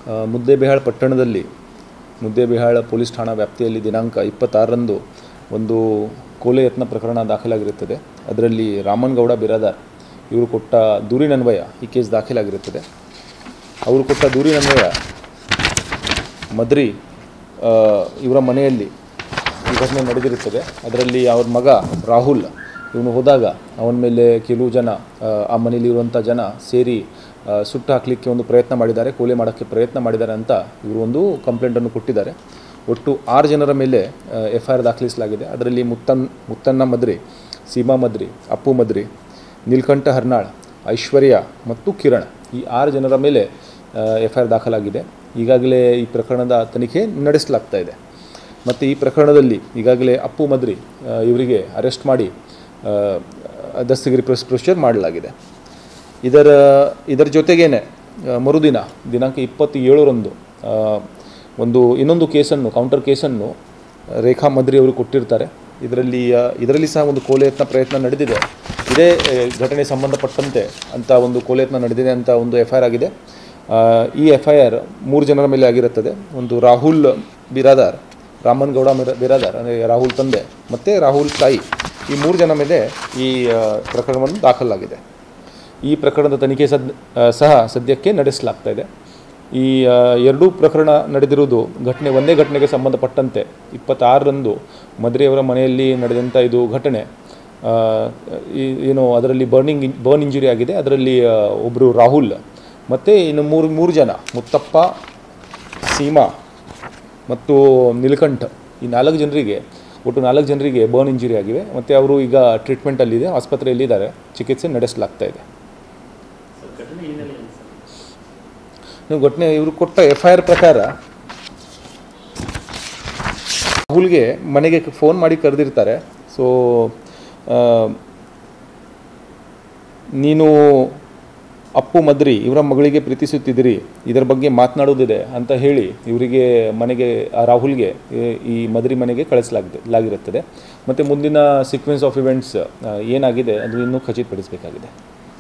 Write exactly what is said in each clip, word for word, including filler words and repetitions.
ಮುದ್ದೇಬಿಹಾಳ್ ಪಟ್ಟಣದಲ್ಲಿ ಮುದ್ದೇಬಿಹಾಳ್ ಪೊಲೀಸ್ ಠಾಣಾ ವ್ಯಾಪ್ತಿಯಲ್ಲಿ ದಿನಾಂಕ ಇಪ್ಪತ್ತಾರರಂದು ಒಂದು ಕೊಲೆ ಯತ್ನ ಪ್ರಕರಣ ದಾಖಲಾಗಿರುತ್ತದೆ. ಅದರಲ್ಲಿ ರಾಮನಗೌಡ ಬಿರಾದಾರ್ ಇವರು ಕೊಟ್ಟ ದೂರಿನನ್ವಯ ಈ ಕೇಸ್ ದಾಖಲಾಗಿರುತ್ತದೆ. ಅವರು ಕೊಟ್ಟ ದೂರಿನನ್ವಯ ಮದ್ರಿ ಇವರ ಮನೆಯಲ್ಲಿ ಈ ಘಟನೆ ನಡೆದಿರುತ್ತದೆ. ಅದರಲ್ಲಿ ಅವ್ರ ಮಗ ರಾಹುಲ್ ಇವನು ಹೋದಾಗ ಅವನ ಮೇಲೆ ಕೆಲವು ಜನ ಆ ಮನೆಯಲ್ಲಿರುವಂಥ ಜನ ಸೇರಿ ಸುಟ್ಟು ಹಾಕಲಿಕ್ಕೆ ಒಂದು ಪ್ರಯತ್ನ ಮಾಡಿದ್ದಾರೆ, ಕೊಲೆ ಮಾಡೋಕ್ಕೆ ಪ್ರಯತ್ನ ಮಾಡಿದ್ದಾರೆ ಅಂತ ಇವರು ಒಂದು ಕಂಪ್ಲೇಂಟನ್ನು ಕೊಟ್ಟಿದ್ದಾರೆ. ಒಟ್ಟು ಆರು ಜನರ ಮೇಲೆ ಎಫ್ ಐ ಆರ್ ದಾಖಲಿಸಲಾಗಿದೆ. ಅದರಲ್ಲಿ ಮುತ್ತನ್ ಮುತ್ತನ್ನ ಮದ್ರಿ, ಸೀಮಾ ಮದ್ರಿ, ಅಪ್ಪು ಮದ್ರಿ, ನೀಲಕಂಠ ಹರ್ನಾಳ್, ಐಶ್ವರ್ಯ ಮತ್ತು ಕಿರಣ್ ಈ ಆರು ಜನರ ಮೇಲೆ ಎಫ್ ಐ ಆರ್ ದಾಖಲಾಗಿದೆ. ಈಗಾಗಲೇ ಈ ಪ್ರಕರಣದ ತನಿಖೆ ನಡೆಸಲಾಗ್ತಾ ಇದೆ. ಮತ್ತು ಈ ಪ್ರಕರಣದಲ್ಲಿ ಈಗಾಗಲೇ ಅಪ್ಪು ಮದ್ರಿ ಇವರಿಗೆ ಅರೆಸ್ಟ್ ಮಾಡಿ ದಸ್ತಗಿರಿ ಪ್ರೊಸೀಜರ್ ಮಾಡಲಾಗಿದೆ. ಇದರ ಇದರ ಜೊತೆಗೇನೆ ಮರುದಿನ ದಿನಾಂಕ ಇಪ್ಪತ್ತೇಳರಂದು ಒಂದು ಇನ್ನೊಂದು ಕೇಸನ್ನು ಕೌಂಟರ್ ಕೇಸನ್ನು ರೇಖಾ ಮದ್ರಿ ಅವರು ಕೊಟ್ಟಿರ್ತಾರೆ. ಇದರಲ್ಲಿ ಇದರಲ್ಲಿ ಸಹ ಒಂದು ಕೊಲೆ ಯತ್ನ ಪ್ರಯತ್ನ ನಡೆದಿದೆ. ಇದೇ ಘಟನೆ ಸಂಬಂಧಪಟ್ಟಂತೆ ಅಂತ ಒಂದು ಕೊಲೆ ಯತ್ನ ನಡೆದಿದೆ ಅಂತ ಒಂದು ಎಫ್ ಐ ಆರ್ ಆಗಿದೆ. ಈ ಎಫ್ ಐ ಆರ್ ಮೂರು ಜನರ ಮೇಲೆ ಆಗಿರುತ್ತದೆ. ಒಂದು ರಾಹುಲ್ ಬಿರಾದಾರ್, ರಾಮನಗೌಡ ಬಿರಾದಾರ್ ಅಂದರೆ ರಾಹುಲ್ ತಂದೆ ಮತ್ತು ರಾಹುಲ್ ತಾಯಿ, ಈ ಮೂರು ಜನ ಮೇಲೆ ಈ ಪ್ರಕರಣವನ್ನು ದಾಖಲಾಗಿದೆ. ಈ ಪ್ರಕರಣದ ತನಿಖೆ ಸದ್ ಸಹ ಸದ್ಯಕ್ಕೆ ನಡೆಸಲಾಗ್ತಾ ಇದೆ. ಈ ಎರಡೂ ಪ್ರಕರಣ ನಡೆದಿರುವುದು ಘಟನೆ ಒಂದೇ ಘಟನೆಗೆ ಸಂಬಂಧಪಟ್ಟಂತೆ ಇಪ್ಪತ್ತಾರರಂದು ಮದ್ರಿಯವರ ಮನೆಯಲ್ಲಿ ನಡೆದಂಥ ಇದು ಘಟನೆ ಏನು ಅದರಲ್ಲಿ ಬರ್ನಿಂಗ್ ಬರ್ನ್ ಇಂಜುರಿ ಆಗಿದೆ. ಅದರಲ್ಲಿ ಒಬ್ಬರು ರಾಹುಲ್ ಮತ್ತು ಇನ್ನು ಮೂರು ಮೂರು ಜನ ಮುತ್ತಪ್ಪ, ಸೀಮಾ ಮತ್ತು ನೀಲಕಂಠ ಈ ನಾಲ್ಕು ಜನರಿಗೆ ಒಟ್ಟು ನಾಲ್ಕು ಜನರಿಗೆ ಬರ್ನ್ ಇಂಜುರಿ ಆಗಿವೆ. ಮತ್ತು ಅವರು ಈಗ ಟ್ರೀಟ್ಮೆಂಟಲ್ಲಿದೆ, ಆಸ್ಪತ್ರೆಯಲ್ಲಿದ್ದಾರೆ, ಚಿಕಿತ್ಸೆ ನಡೆಸಲಾಗ್ತಾ ಇದೆ. ನೀವು ಘಟನೆ ಇವರು ಕೊಟ್ಟ ಎಫ್ ಐ ಆರ್ ಪ್ರಕಾರ ರಾಹುಲ್ಗೆ ಮನೆಗೆ ಫೋನ್ ಮಾಡಿ ಕರೆದಿರ್ತಾರೆ. ಸೊ ನೀನು ಅಪ್ಪು ಮದ್ರಿ ಇವರ ಮಗಳಿಗೆ ಪ್ರೀತಿಸುತ್ತಿದ್ದೀರಿ, ಇದರ ಬಗ್ಗೆ ಮಾತನಾಡೋದಿದೆ ಅಂತ ಹೇಳಿ ಇವರಿಗೆ ಮನೆಗೆ ರಾಹುಲ್ಗೆ ಈ ಮದ್ರಿ ಮನೆಗೆ ಕಳಿಸಲಾಗಿದೆ ಲಾಗಿರುತ್ತದೆ. ಮತ್ತು ಮುಂದಿನ ಸೀಕ್ವೆನ್ಸ್ ಆಫ್ ಇವೆಂಟ್ಸ್ ಏನಾಗಿದೆ ಅದು ಇನ್ನೂ ಖಚಿತಪಡಿಸಬೇಕಾಗಿದೆ.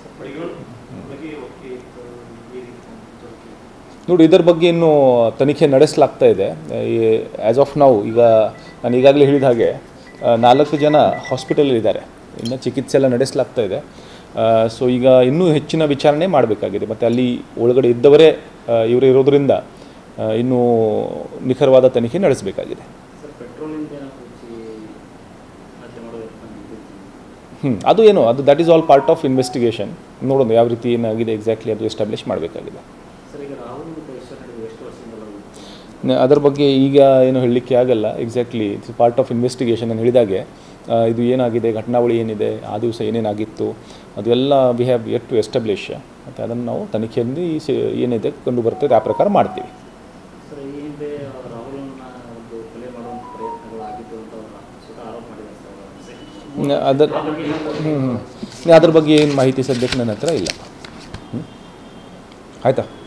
ನೋಡಿ, ಇದರ ಬಗ್ಗೆ ಇನ್ನೂ ತನಿಖೆ ನಡೆಸಲಾಗ್ತಾ ಇದೆ. ಆ್ಯಸ್ ಆಫ್ ನೌ ಈಗ ನಾನು ಈಗಾಗಲೇ ಹೇಳಿದ ಹಾಗೆ ನಾಲ್ಕು ಜನ ಹಾಸ್ಪಿಟಲಲ್ಲಿದ್ದಾರೆ, ಇನ್ನು ಚಿಕಿತ್ಸೆ ಎಲ್ಲ ನಡೆಸಲಾಗ್ತಾ ಇದೆ. ಸೊ ಈಗ ಇನ್ನೂ ಹೆಚ್ಚಿನ ವಿಚಾರಣೆ ಮಾಡಬೇಕಾಗಿದೆ. ಮತ್ತು ಅಲ್ಲಿ ಒಳಗಡೆ ಇದ್ದವರೇ ಇವರು ಇರೋದರಿಂದ ಇನ್ನೂ ನಿಖರವಾದ ತನಿಖೆ ನಡೆಸಬೇಕಾಗಿದೆ. ಹ್ಞೂ ಅದು ಏನು ಅದು that is all part of investigation. ನೋಡೋಣ ಯಾವ ರೀತಿ ಏನಾಗಿದೆ ಎಕ್ಸಾಕ್ಟ್ಲಿ ಅದು ಎಸ್ಟಾಬ್ಲಿಷ್ ಮಾಡಬೇಕಾಗಿದೆ. ಅದರ ಬಗ್ಗೆ ಈಗ ಏನು ಹೇಳಲಿಕ್ಕೆ ಆಗಲ್ಲ. Exactly it's part of investigation. ನಾನು ಹೇಳಿದಾಗೆ ಇದು ಏನಾಗಿದೆ, ಘಟನಾವಳಿ ಏನಿದೆ, ಆ ದಿವಸ ಏನೇನಾಗಿತ್ತು ಅದೆಲ್ಲ we have yet to establish. ಮತ್ತು ಅದನ್ನು ನಾವು ತನಿಖೆಯಲ್ಲಿ ಏನಿದೆ ಕಂಡು ಬರ್ತದೆ ಆ ಪ್ರಕಾರ ಮಾಡ್ತೀವಿ. ಅದರ ಹ್ಞೂ ಹ್ಞೂ ಅದ್ರ ಬಗ್ಗೆ ಏನು ಮಾಹಿತಿ ಸದ್ಯಕ್ಕೆ ನನ್ನ ಹತ್ರ ಇಲ್ಲ. ಹ್ಞೂ ಆಯಿತಾ.